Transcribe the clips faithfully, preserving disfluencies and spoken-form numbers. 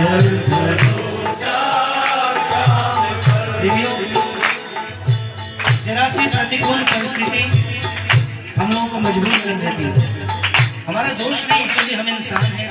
जरा सी प्रतिकूल परिस्थिति हम लोगों को मजबूर कर देती है। हमारा दोष नहीं, क्योंकि हम इंसान हैं।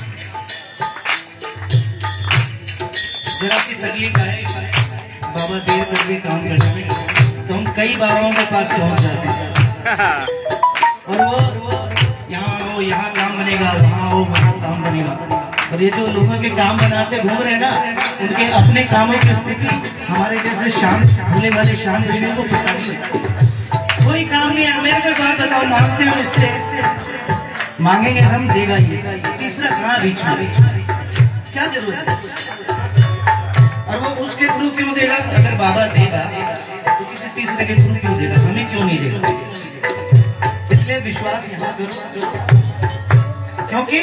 जरा सी तकलीफ आए, बाबा देर कर भी काम करने में, तो हम कई बाबाओं के पास पहुंच जाते हैं और वो यहाँ आओ यहाँ काम बनेगा, वहाँ आओ वहाँ काम बनेगा। और ये जो लोगों के काम बनाते घूम रहे हैं ना, उनके अपने कामों की स्थिति हमारे जैसे शाम भूले वाले शाम भूले को पता नहीं। कोई काम नहीं है। मेरे को बात बताओ, मांगते हो इससे, मांगेंगे हम, देगा ये। तीसरा कहाँ बीच में, क्या जरूरत है? और वो उसके थ्रू क्यों देगा? अगर बाबा देगा तो किसी तीसरे के थ्रू क्यों देगा? हमें क्यों नहीं देगा? इसलिए विश्वास यहाँ करो, क्योंकि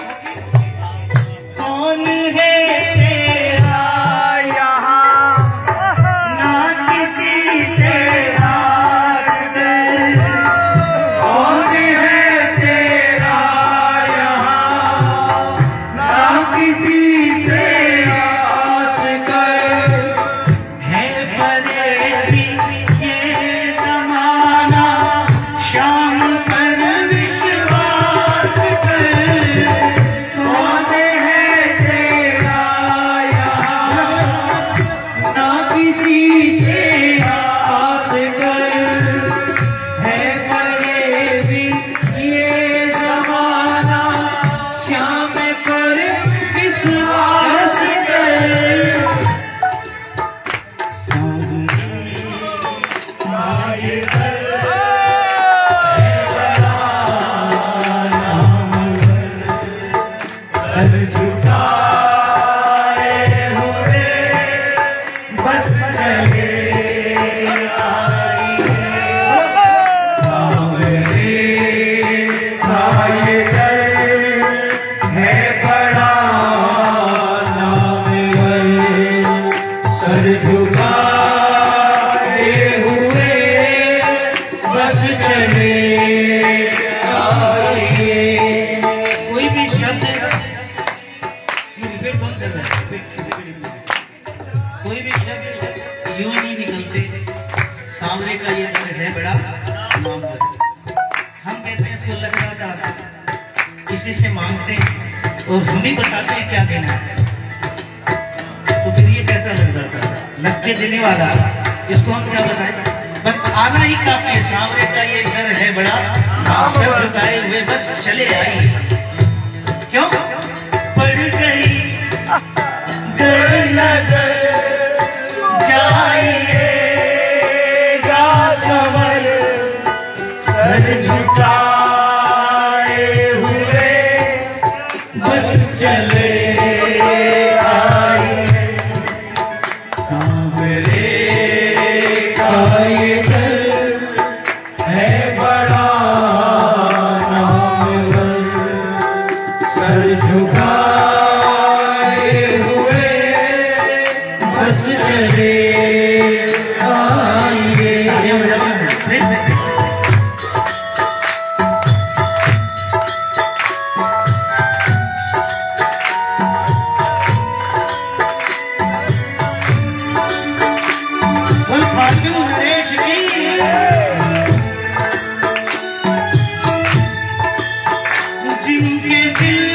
कौन है तेरा यहाँ ना किसी से आस कर, कौन है तेरा यहाँ ना किसी से आस कर, है फरेबी ये ज़माना शाम पर विश्वास कर, कौन है तेरा यहाँ ना किसी से आस कर, है फरेबी ये ज़माना शाम पर विश्वास कर। सर झुकाए हुए बस चले आई सामने आए है बड़ा नामवर, सर झुकाए हुए बस चले आए। कोई भी शब्द कोई भी शब्द यूं नहीं निकलते। सांवरे का ये घर है बड़ा नामवर। हम कहते हैं इसको लग रहा था, किसी से मांगते हैं और हम ही बताते हैं क्या देना है, तो फिर ये कैसा लग रहा था? लग के देने वाला, इसको हम क्या बताएं? बस आना ही काफी है। सांवरे का ये घर है बड़ा नामवर, झुकाए हुए बस चले आई। क्यों? पड़ गई नजर जाइएगा संवर, सर झुकाए हुए बस चले आए। सांवरे का ये घर है बड़ा नामवर, सर झुकाए बस चले आएंगे। नरेश की जिनके दिल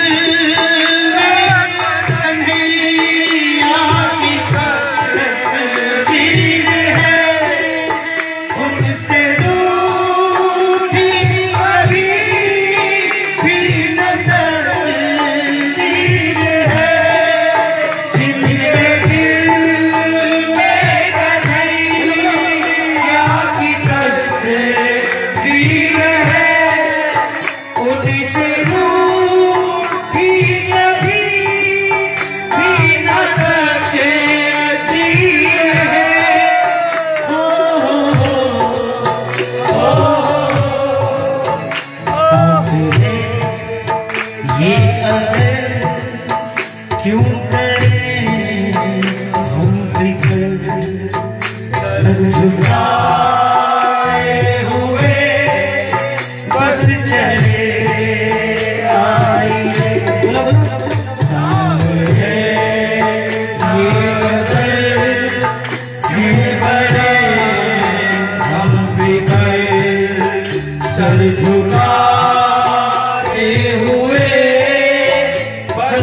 क्यों करें हम फिक्र, सर झुकाए हुए बस चले आए। सामने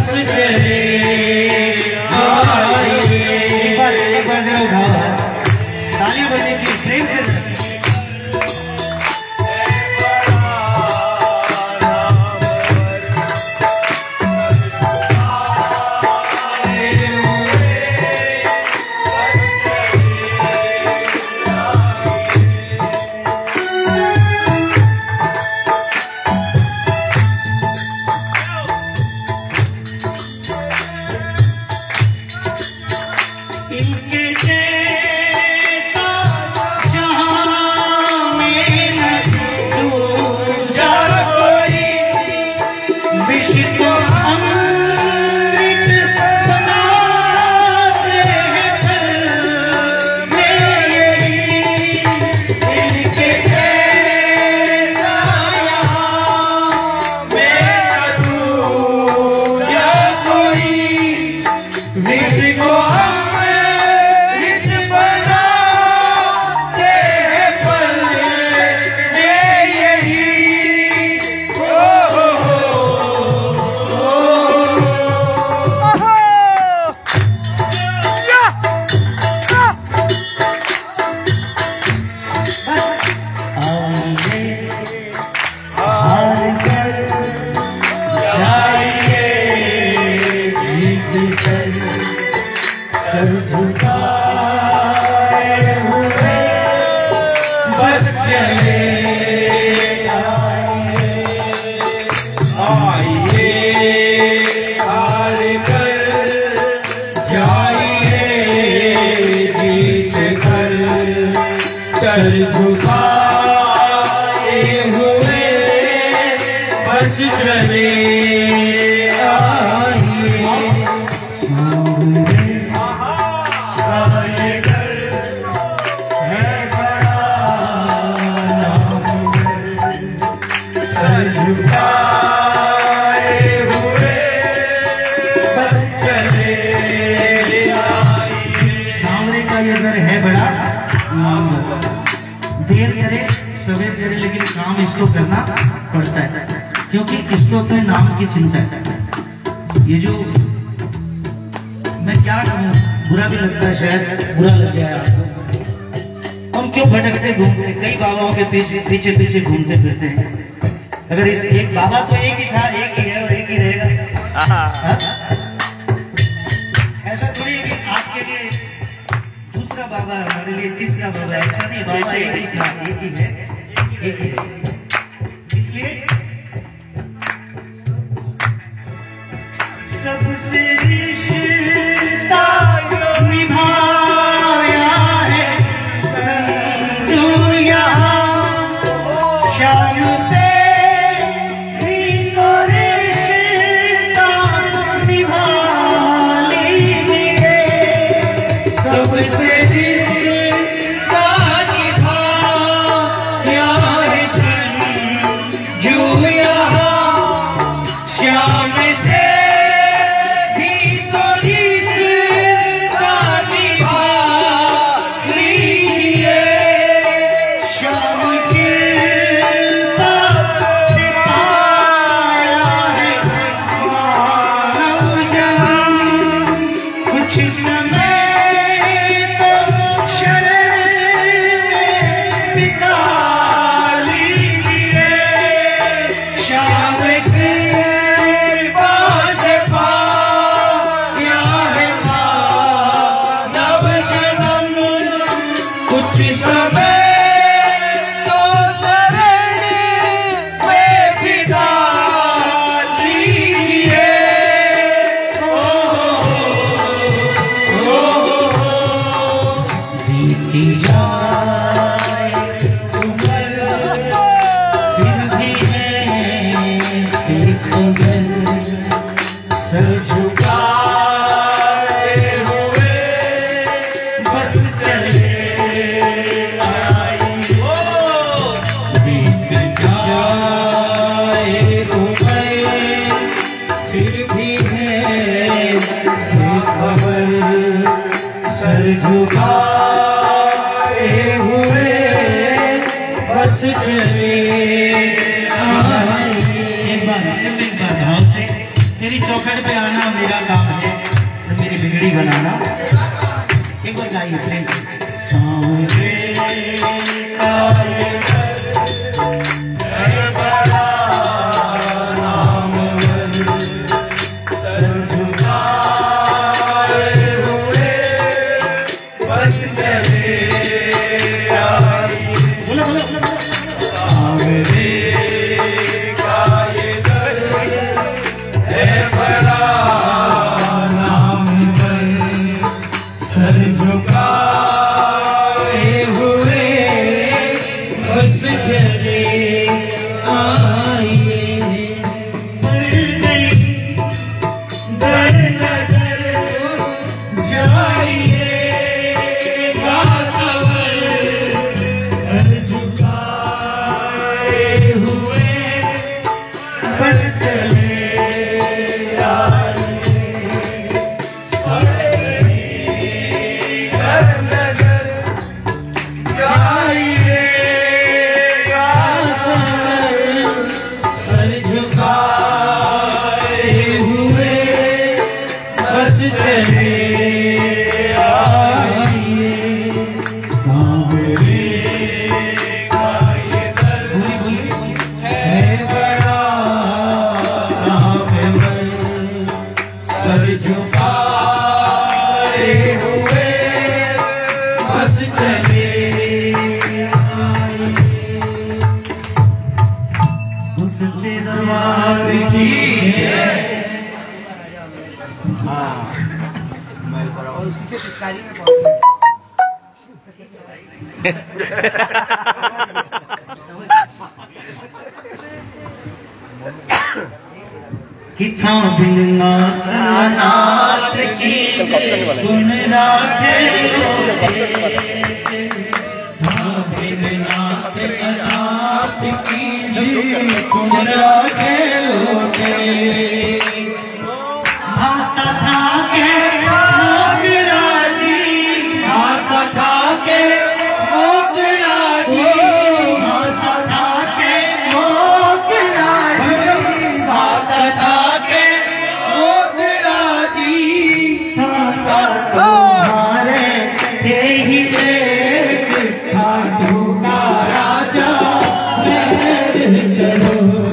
बस चले आए। एक बार एक बार जरा उठाओ, तालियां बजेगी प्रेम से। सर झुकाए हुए बस चले देर करे सवेर करे लेकिन काम इसको करना पड़ता है, क्योंकि इसको अपने नाम की चिंता है। ये जो मैं क्या कहूँ, बुरा भी लगता है, शायद बुरा लग जाए आपको। हम क्यों भटकते घूमते, कई बाबाओं के पीछे पीछे पीछे घूमते फिरते हैं। अगर इस एक बाबा तो एक ही था, एक ही है और एक ही रहेगा। ऐसा थोड़ी है कि आपके लिए दूसरा बाबा, हमारे लिए तीसरा बाबा, ऐसा नहीं। बाबा एक ही था, एक ही है, एक ही है। इसलिए सबसे रिश्ता निभाया है संजू यहाँ, शाम से भी तो रिश्ता निभा लीजिए। सबसे तेरी चौखट पे आना मेरा काम है, और मेरी बिगड़ी बनाना। एक बार गाइए प्लीज। सामने आए बड़ा नामवर, सर झुकाए हुए बस चले आई। बोलो बोलो बोलो। सामने का ये दर है बड़ा नामवर, सर झुकाए हुए बस चले आइए। बढ़ गई दर नजर जाइए बासवर, सर झुकाए हुए बस चले आइए। सारी दर नजर जाइए बासवर, सर झुकाए हुए बस चले आइए। सामने का ये दर है बड़ा नामवर, सर झुकाए हुए बस चले आइए। उस सच्चे दरबार की है। हाँ और उसी से पिचकारी में किथा बिना नाथ की गुण राखे लोगे, था बिना नाथ की गुण राखे लोगे। भाषा था के मोगराजी, भाषा था के मोगराजी, भाषा था के मोगराजी, भाषा था के मोगराजी। भाषा तुम्हारे थे ही एक, खाटू का राजा मेहर करो।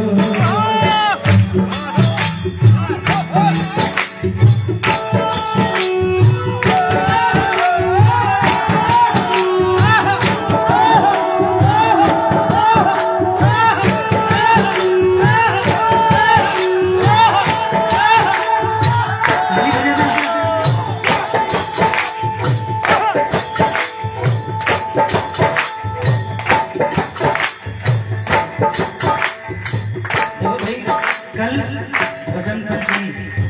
कल बसंत पंचमी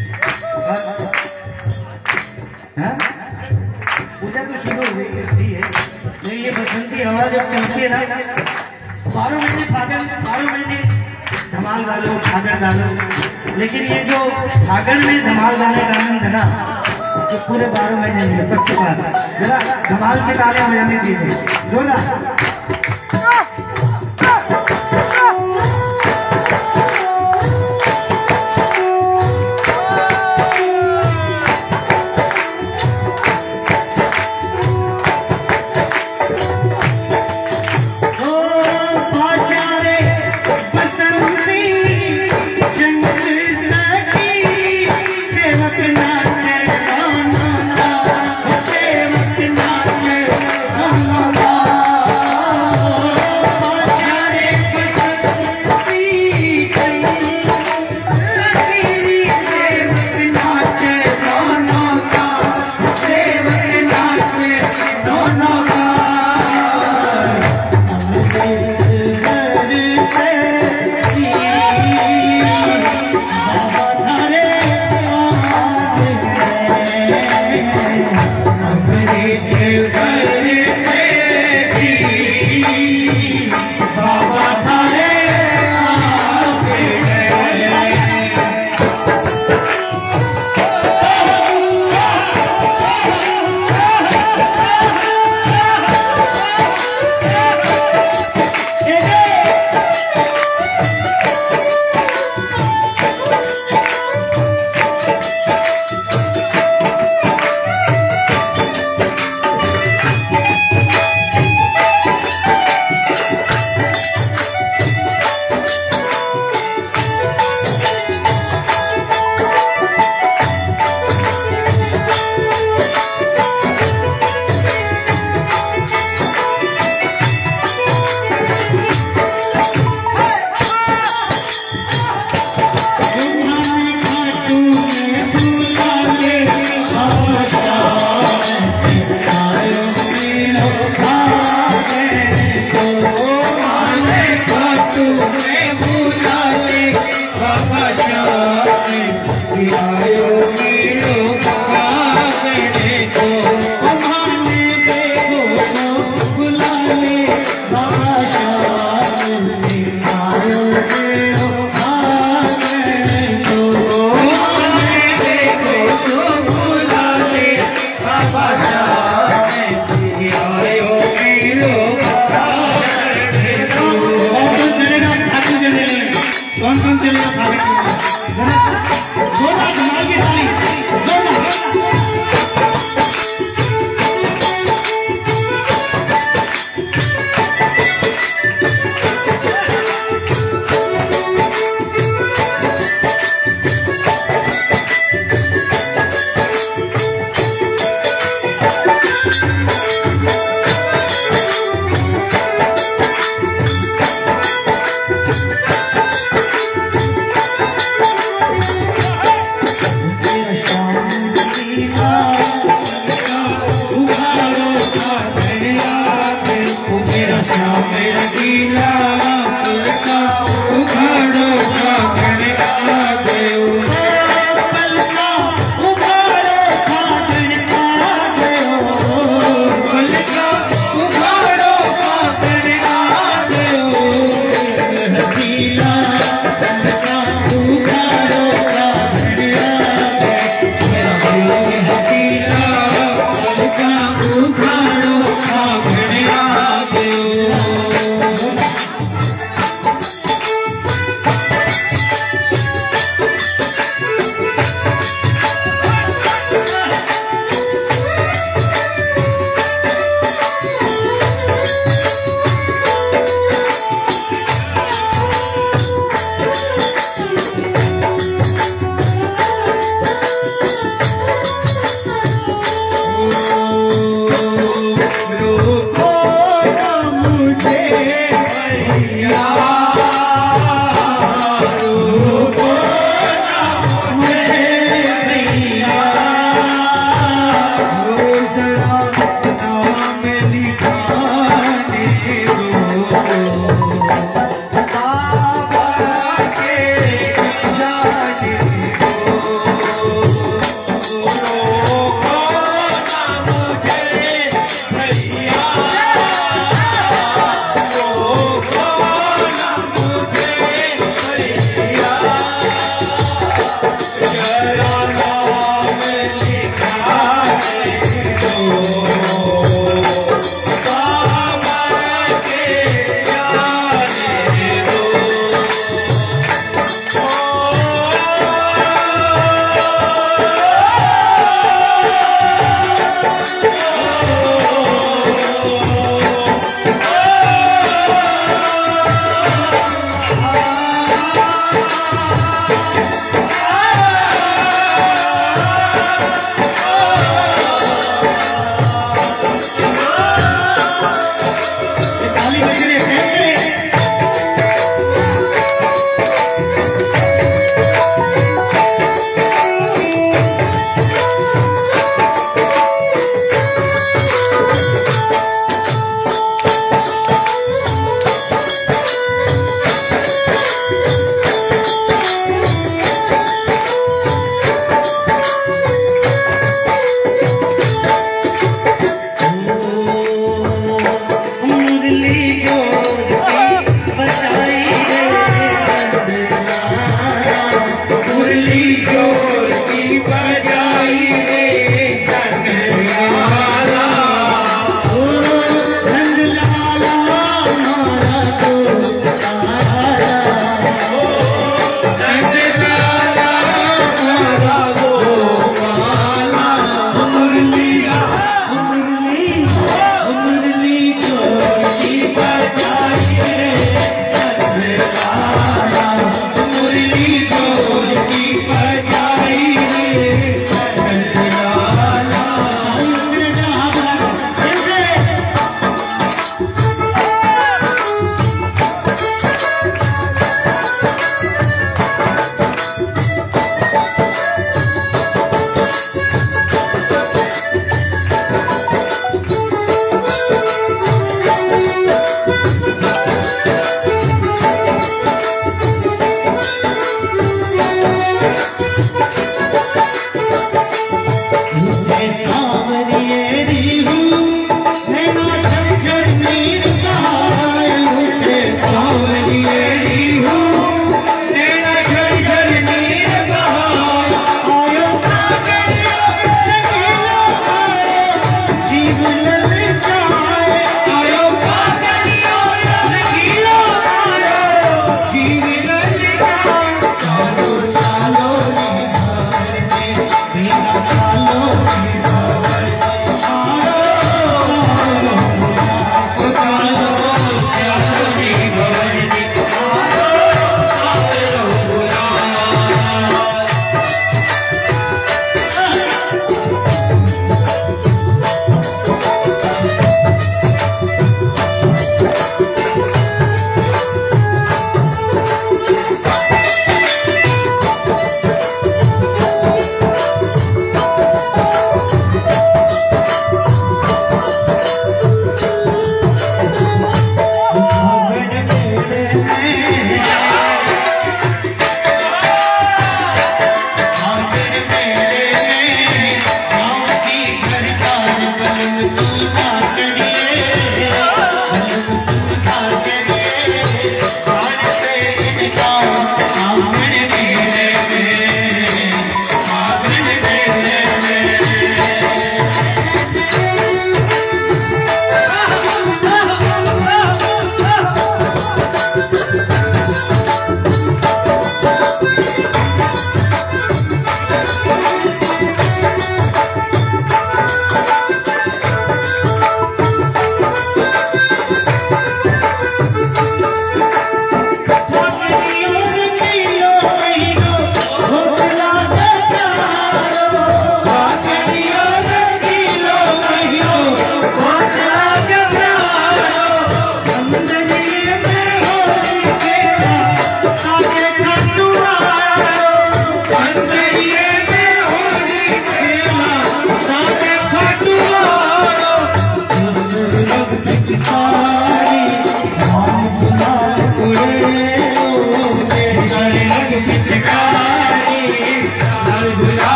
पूजा तो शुरू हो गई इसलिए, नहीं ये बसंती हवा जब चलती है ना, बारह महीने फागण, बारह महीने धमाल डालो फागण डालो, लेकिन ये जो फागण में धमाल डालने का आनंद है ना, तो पूरे बारह महीने में पक्की बात। जरा धमाल के ताले बजानी चाहिए जोला।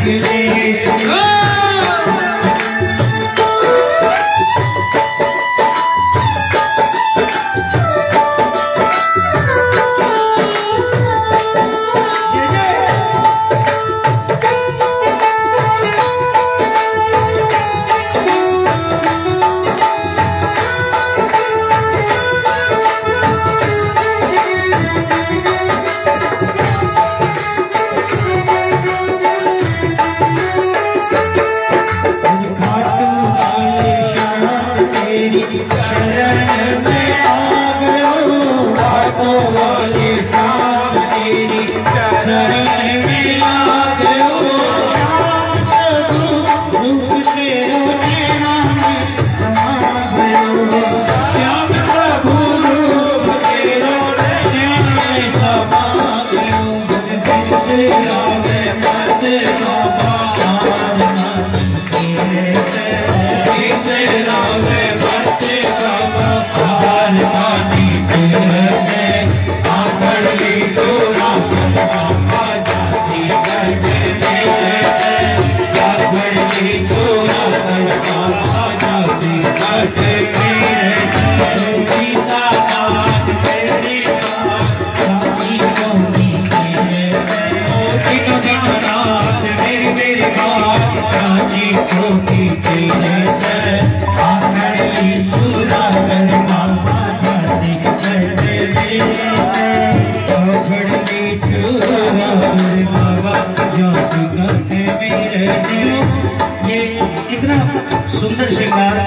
इतना सुंदर श्रृंगार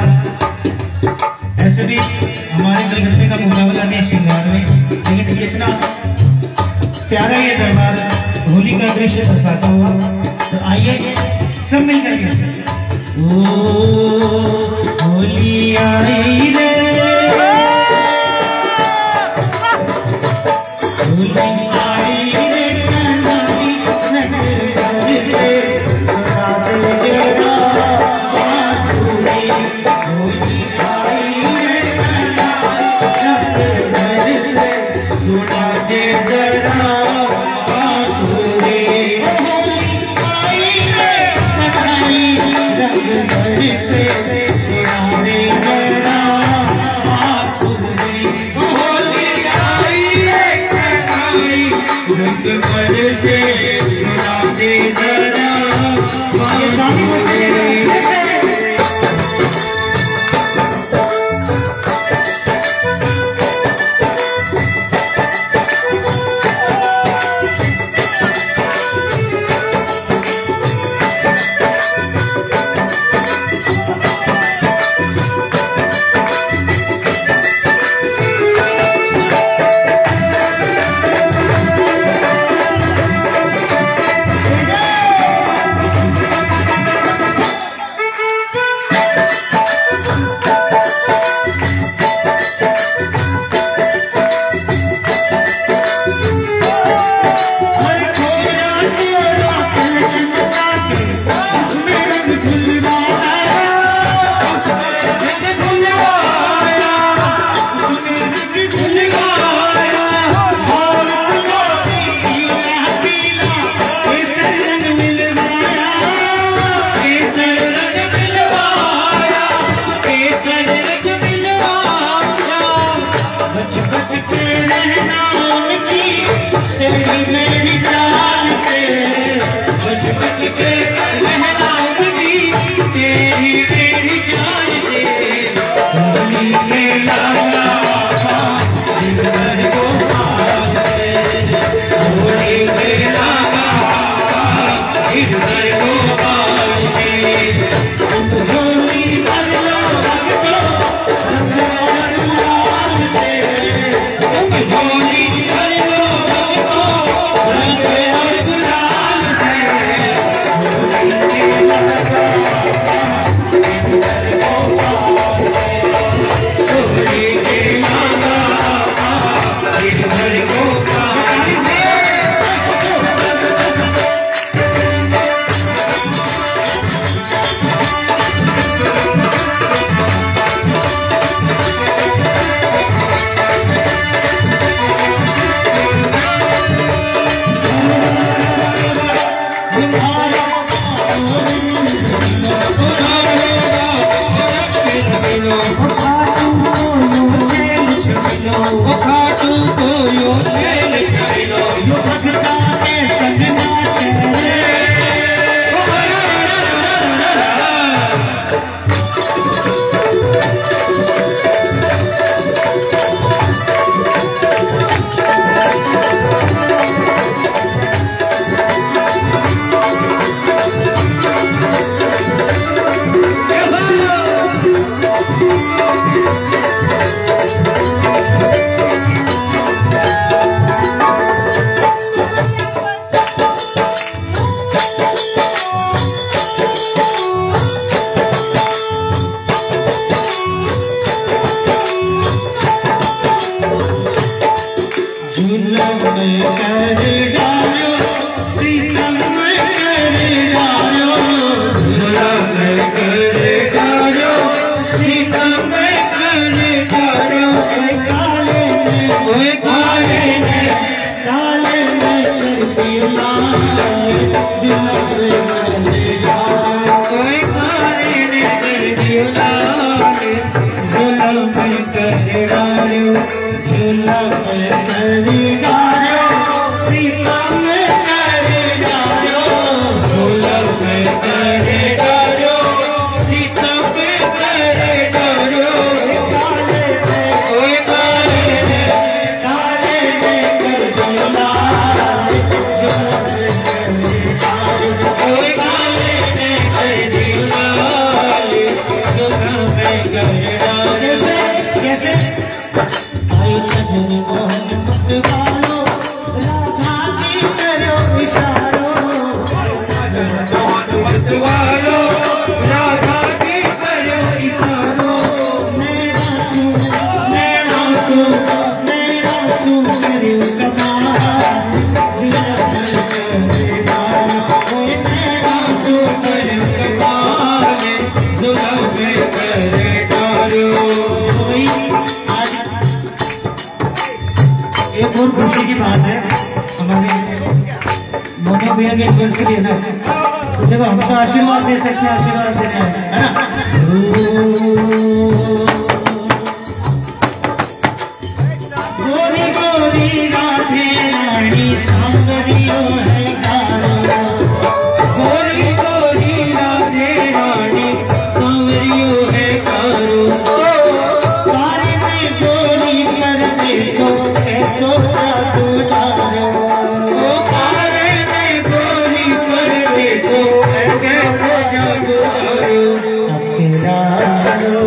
ऐसे भी हमारे कलकत्ते का मुकाबला नहीं श्रृंगार में, लेकिन इतना प्यारा ये दरबार होली का दृश्य दर्शाता हुआ। तो आइए सब मिलकर के ओ होली आई रे मेरी चाल से भैया की एनिवर्सरी है ना, देखो हम तो आशीर्वाद दे सकते हैं, आशीर्वाद देना है ना। गोरी गोरी राधे रानी सांवरियो है कारो, गोरी गोरी राधे रानी सांवरियो है कारो, तारे में गोरी कर देखो कैसो जादू डालो, तारे में गोरी कर देखो कैसो जादू डालो, अकेला लो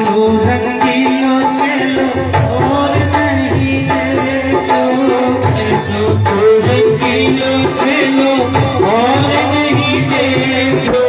रंगीलो चलो और नहीं देखो, ऐसो तो रंगीलो चलो और नहीं देखो,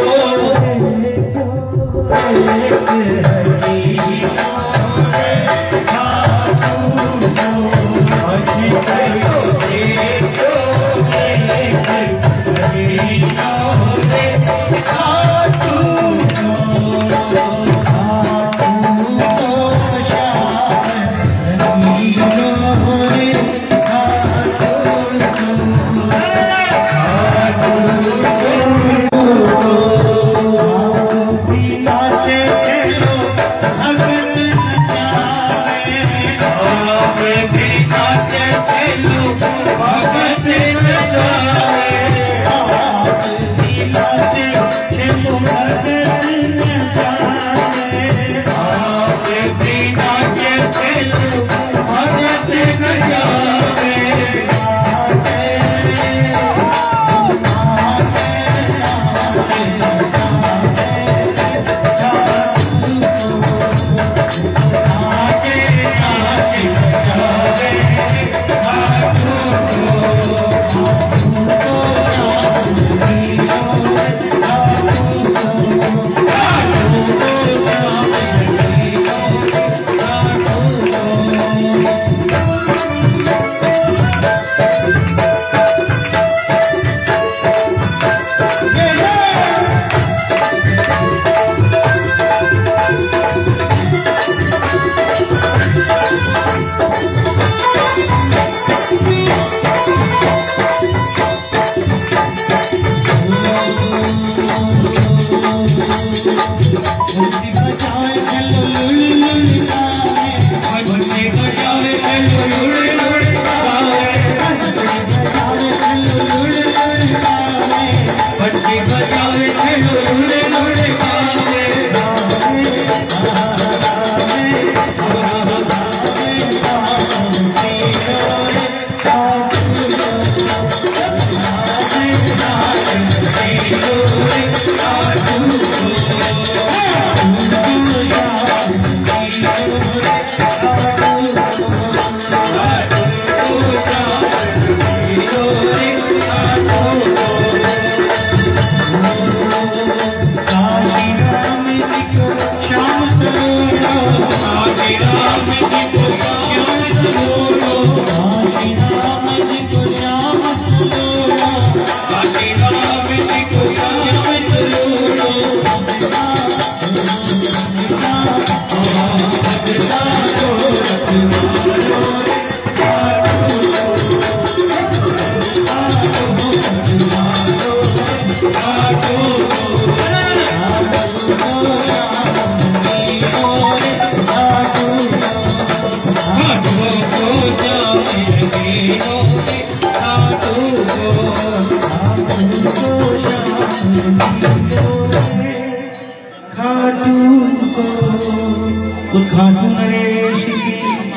खाटू नरेश की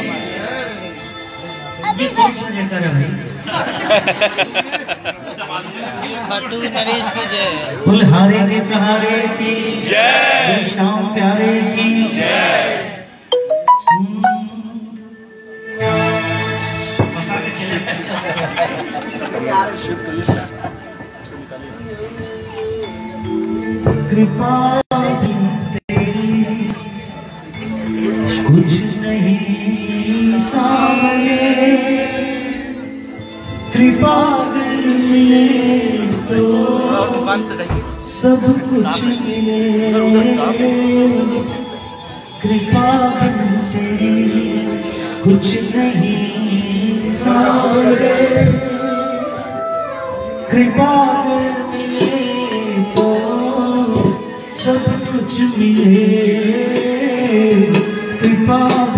ये कौन सा जयकार है भाई? खाटू नरेश की जय। फुलहारे के सहारे की जय, श्याम प्यारे की जय। फंसा के चले कृपा तेरी कुछ नहीं सामने, कृपा मिले तो सब कुछ मिले, कृपा तेरी कुछ नहीं सामने, कृपा मिले तो सब कुछ मिले, कृपा